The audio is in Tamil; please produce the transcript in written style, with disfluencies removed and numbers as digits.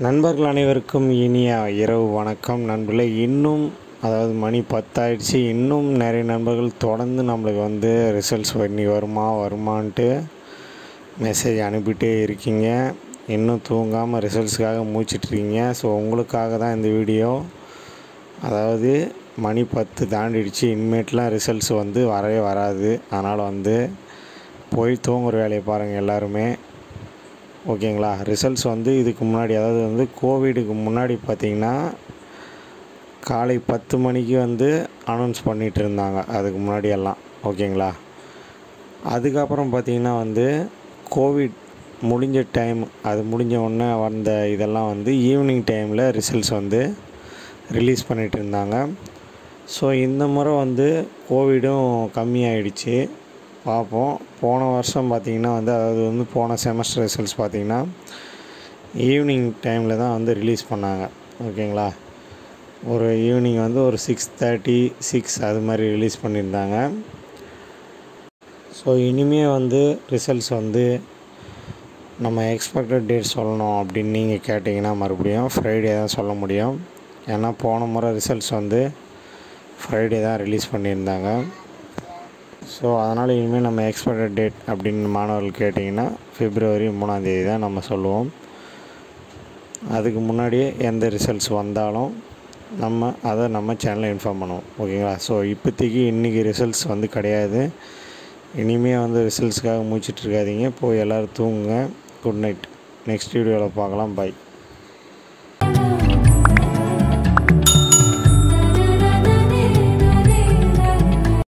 நண்பர்கள் அனைவருக்கும் இனிய இரவு வணக்கம். நண்பர்களே, இன்னும் அதாவது மணி 10 ஆயிடுச்சு. இன்னும் நிறைய நண்பர்கள் தொடர்ந்து நம்மளுக்கு ரிசல்ட்ஸ் பண்ணி வருமான்ட்டு மெசேஜ் அனுப்பிட்டே இருக்கீங்க. இன்னும் தூங்காமல் ரிசல்ட்ஸுக்காக மூச்சிட்ருக்கீங்க. ஸோ உங்களுக்காக தான் இந்த வீடியோ. அதாவது மணி 10 தாண்டிடுச்சு. இனிமேட்லாம் ரிசல்ட்ஸ் வரவே வராது. அதனால் போய் தூங்குற வேலையை பாருங்கள் எல்லாருமே. ஓகேங்களா? ரிசல்ட்ஸ் இதுக்கு முன்னாடி, அதாவது கோவிடுக்கு முன்னாடி பார்த்திங்கன்னா காலை 10 மணிக்கு அனௌன்ஸ் பண்ணிகிட்டு இருந்தாங்க. அதுக்கு முன்னாடியெல்லாம் ஓகேங்களா? அதுக்கப்புறம் பார்த்திங்கன்னா கோவிட் முடிஞ்ச டைம், அது முடிஞ்ச உடனே இதெல்லாம் ஈவினிங் டைமில் ரிசல்ட்ஸ் ரிலீஸ் பண்ணிகிட்டு இருந்தாங்க. ஸோ இந்த முறை கோவிடும் கம்மியாயிடுச்சு. பார்ப்போம். போன வருஷம் பார்த்திங்கன்னா அதாவது போன செமஸ்டர் ரிசல்ட்ஸ் பார்த்திங்கன்னா ஈவினிங் டைமில் தான் ரிலீஸ் பண்ணாங்க. ஓகேங்களா? ஒரு ஈவினிங் ஒரு 6:30 6 அது மாதிரி ரிலீஸ் பண்ணியிருந்தாங்க. ஸோ இனிமேல் ரிசல்ட்ஸ் நம்ம எக்ஸ்பெக்டட் டேட் சொல்லணும் அப்படின்னு நீங்கள் கேட்டிங்கன்னா மறுபடியும் ஃப்ரைடே தான் சொல்ல முடியும். ஏன்னா போன முறை ரிசல்ட்ஸ் ஃப்ரைடே தான் ரிலீஸ் பண்ணியிருந்தாங்க. ஸோ அதனால் இனிமேல் நம்ம எக்ஸ்பெக்டட் டேட் அப்படின்னு மாணவர்கள் கேட்டிங்கன்னா February 3 தான் நம்ம சொல்லுவோம். அதுக்கு முன்னாடியே எந்த ரிசல்ட்ஸ் வந்தாலும் நம்ம சேனலில் இன்ஃபார்ம் பண்ணுவோம். ஓகேங்களா? ஸோ இப்போதைக்கு இன்றைக்கி ரிசல்ட்ஸ் கிடையாது. இனிமேல் ரிசல்ட்ஸுக்காக மூச்சிட்ருக்காதீங்க. போய் எல்லோரும் தூங்குங்க. Good night. நெக்ஸ்ட் வீடியோவில் பார்க்கலாம். பை.